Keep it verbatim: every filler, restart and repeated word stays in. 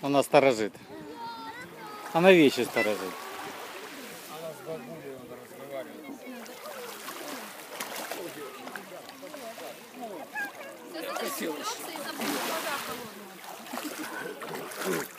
Она сторожит. Она вещи сторожит. Она с бабулей надо разговаривать. Сейчас это